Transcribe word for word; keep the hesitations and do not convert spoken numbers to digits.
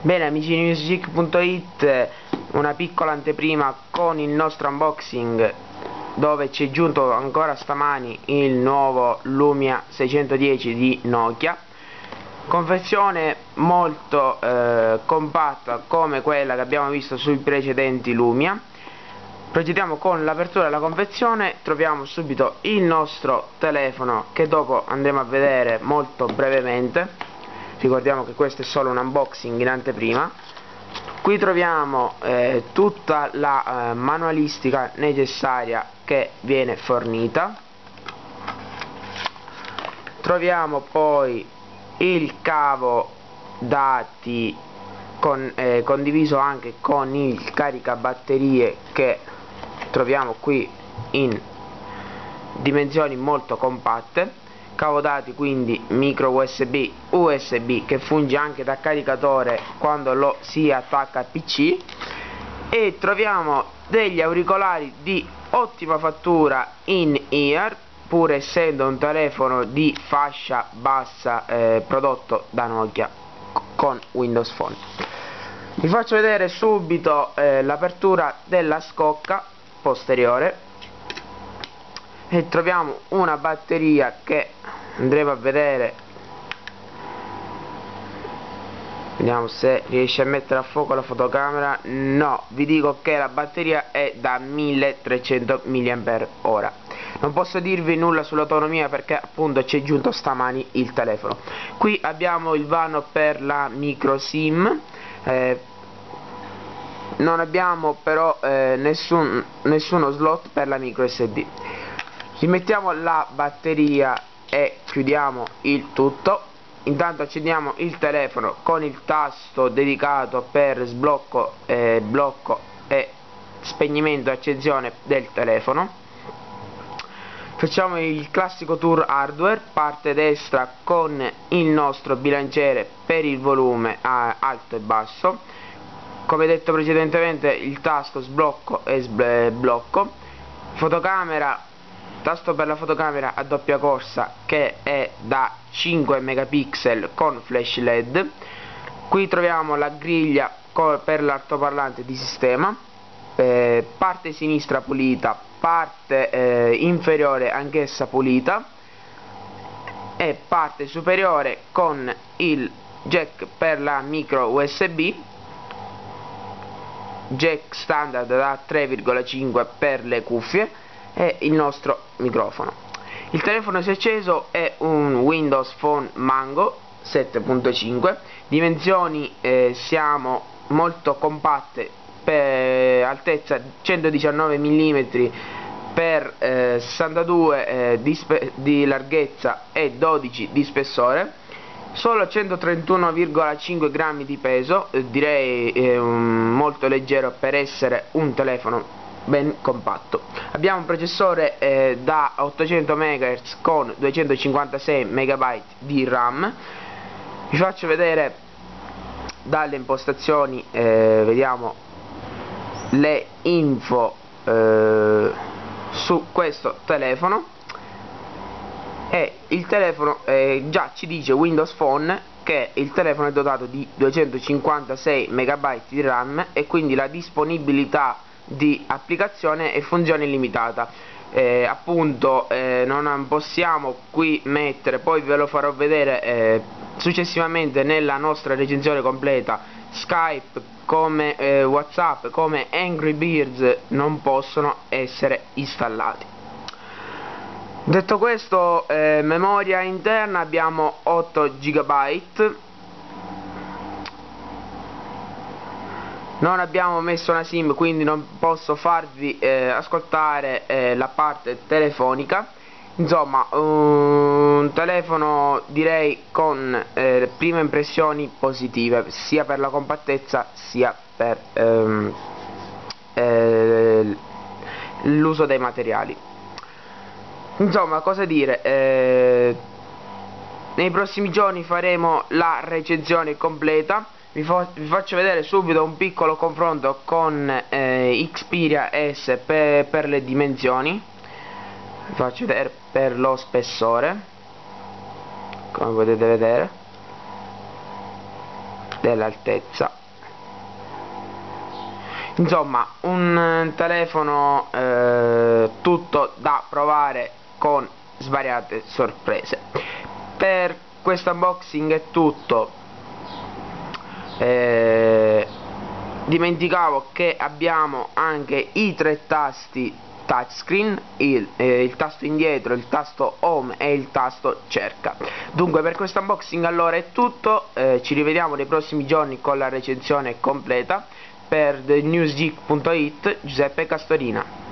Bene amici di newsgeek punto it, una piccola anteprima con il nostro unboxing dove ci è giunto ancora stamani il nuovo Lumia seicentodieci di Nokia. Confezione molto eh, compatta come quella che abbiamo visto sui precedenti Lumia. Procediamo con l'apertura della confezione. Troviamo subito il nostro telefono che dopo andremo a vedere molto brevemente. Ricordiamo che questo è solo un unboxing in anteprima. Qui troviamo eh, tutta la eh, manualistica necessaria che viene fornita. Troviamo poi il cavo dati con, eh, condiviso anche con il caricabatterie che troviamo qui in dimensioni molto compatte. Cavo dati quindi micro U S B U S B che funge anche da caricatore quando lo si attacca al P C, e troviamo degli auricolari di ottima fattura in ear, pur essendo un telefono di fascia bassa eh, prodotto da Nokia con Windows Phone. Vi faccio vedere subito eh, l'apertura della scocca posteriore e troviamo una batteria che andremo a vedere. Vediamo se riesce a mettere a fuoco la fotocamera. No, vi dico che la batteria è da milletrecento milliampere ora. Non posso dirvi nulla sull'autonomia perché appunto ci è giunto stamani il telefono. Qui abbiamo il vano per la micro SIM. eh, non abbiamo però eh, nessun, nessuno slot per la micro S D. Rimettiamo la batteria e chiudiamo il tutto. Intanto accendiamo il telefono con il tasto dedicato per sblocco, eh, blocco e spegnimento e accensione del telefono. Facciamo il classico tour hardware, parte destra con il nostro bilanciere per il volume a alto e basso. Come detto precedentemente, il tasto sblocco e sblocco. Fotocamera, tasto per la fotocamera a doppia corsa che è da cinque megapixel con flash L E D. Qui troviamo la griglia per l'altoparlante di sistema, eh, parte sinistra pulita, parte eh, inferiore anch'essa pulita, e parte superiore con il jack per la micro U S B, jack standard da tre virgola cinque per le cuffie e il nostro microfono. Il telefono si è acceso, è un Windows Phone Mango sette punto cinque, dimensioni eh, siamo molto compatte, per altezza centodiciannove millimetri per eh, sessantadue eh, di, di larghezza e dodici di spessore, solo centotrentuno virgola cinque grammi di peso, eh, direi eh, molto leggero per essere un telefono ben compatto. Abbiamo un processore eh, da ottocento megahertz con duecentocinquantasei megabyte di RAM. Vi faccio vedere dalle impostazioni, eh, vediamo le info eh, su questo telefono, e il telefono eh, già ci dice Windows Phone che il telefono è dotato di duecentocinquantasei megabyte di RAM e quindi la disponibilità di applicazione e funzione illimitata. Eh, appunto eh, non possiamo qui mettere, poi ve lo farò vedere eh, successivamente nella nostra recensione completa, Skype come eh, WhatsApp come Angry Birds non possono essere installati. Detto questo, eh, memoria interna abbiamo otto giga. Non abbiamo messo una SIM, quindi non posso farvi eh, ascoltare eh, la parte telefonica. Insomma, un telefono direi con eh, prime impressioni positive, sia per la compattezza sia per ehm, eh, l'uso dei materiali. Insomma, cosa dire, eh, nei prossimi giorni faremo la recensione completa. Vi, vi faccio vedere subito un piccolo confronto con eh, Xperia S per, per le dimensioni. Vi faccio vedere per lo spessore, come potete vedere. dell'altezza. Insomma, un telefono eh, tutto da provare con svariate sorprese. Per questo unboxing è tutto. Eh, dimenticavo che abbiamo anche i tre tasti touchscreen, il, eh, il tasto indietro, il tasto home e il tasto cerca. Dunque per questo unboxing allora è tutto, eh, ci rivediamo nei prossimi giorni con la recensione completa. Per the newsgeek punto it, Giuseppe Castorina.